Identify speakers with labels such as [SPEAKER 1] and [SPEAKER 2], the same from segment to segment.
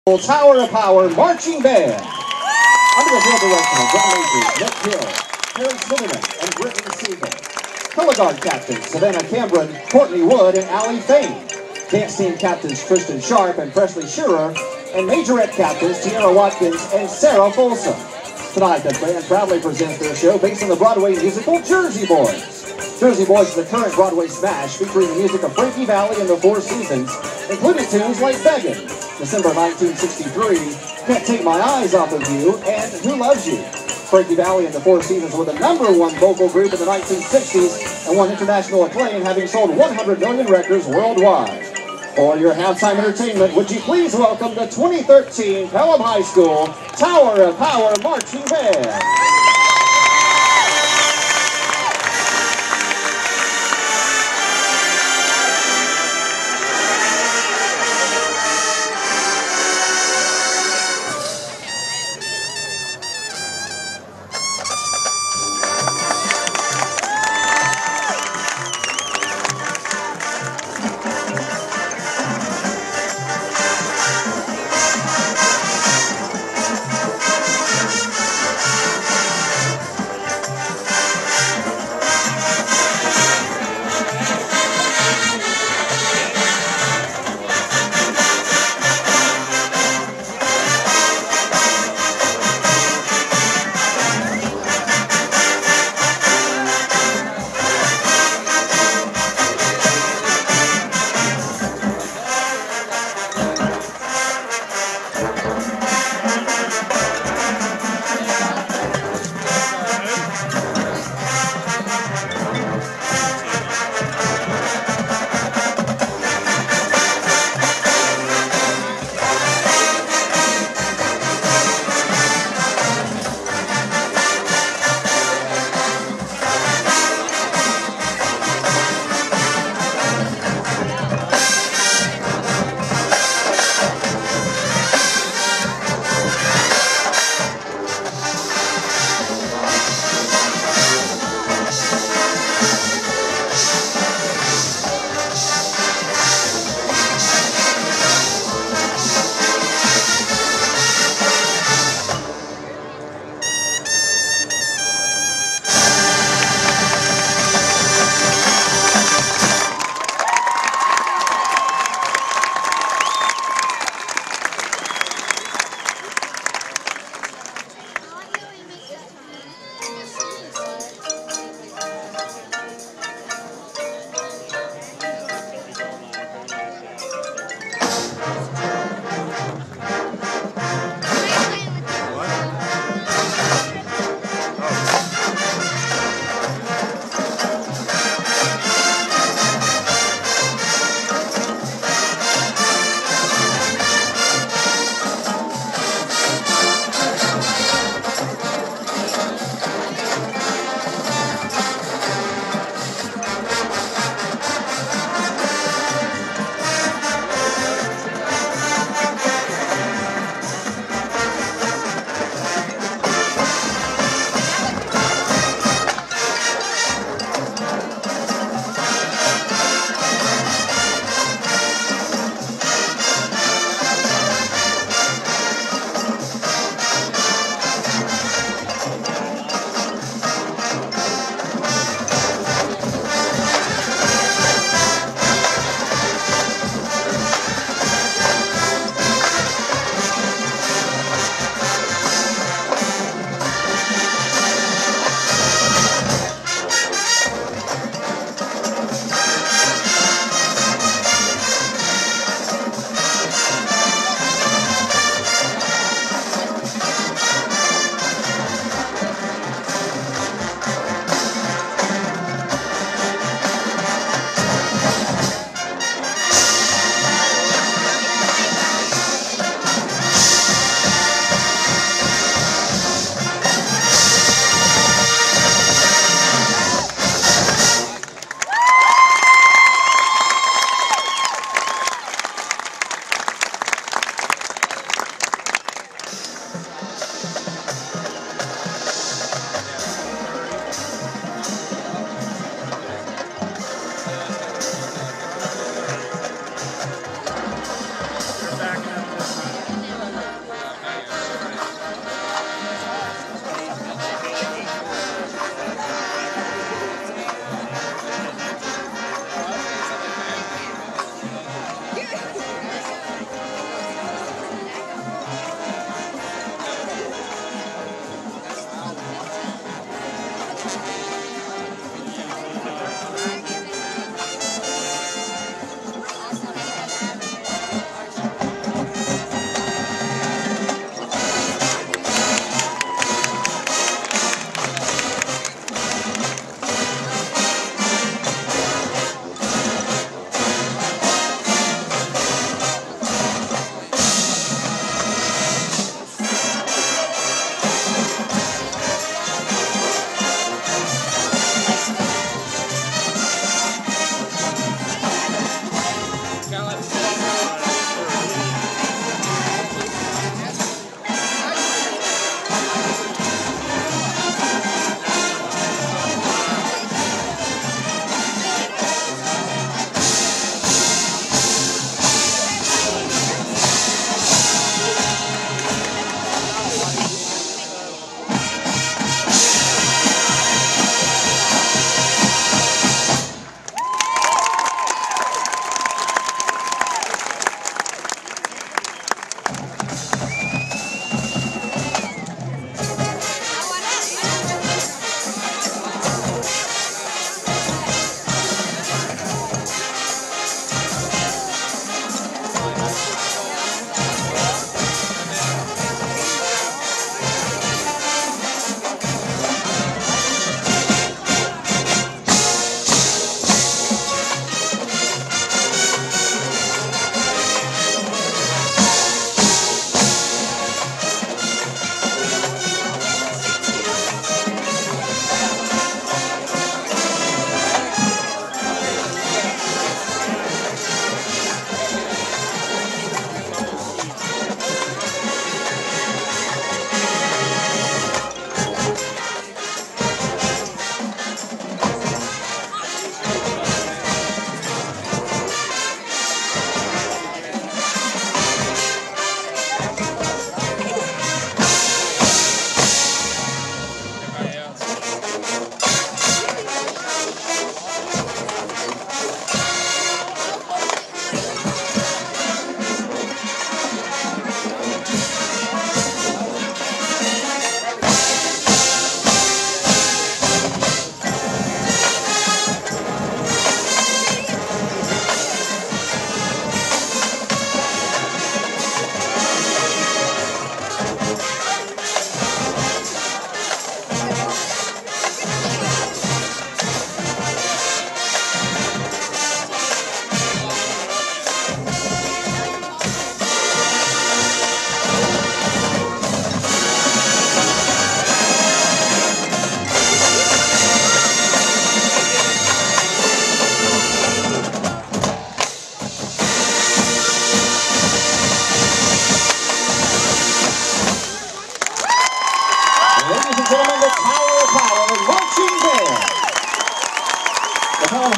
[SPEAKER 1] Tower of Power Marching Band. Under the field direction of John Majors, Nick Hill, Terrence Milliman, and Brittany Siegel. Color guard captains Savannah Cameron, Courtney Wood, and Allie Fain. Dance team captains Tristan Sharp and Presley Shearer, and majorette captains Tiara Watkins and Sarah Folsom. Tonight, the band proudly presents their show based on the Broadway musical Jersey Boys. Jersey Boys is a current Broadway smash featuring the music of Frankie Valli and the Four Seasons, including tunes like Beggin', December 1963, Can't Take My Eyes Off of You, and Who Loves You. Frankie Valli and the Four Seasons were the #1 vocal group in the 1960s and won international acclaim, having sold 100 million records worldwide. For your halftime entertainment, would you please welcome the 2013 Pelham High School Tower of Power Marching Band.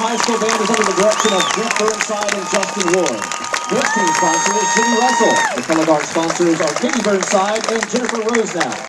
[SPEAKER 1] high school band is under the direction of Jeff Burnside and Justin Ward. This team sponsor is Jimmy Russell. The color guard sponsors are Katie Burnside and Jennifer Rosenow.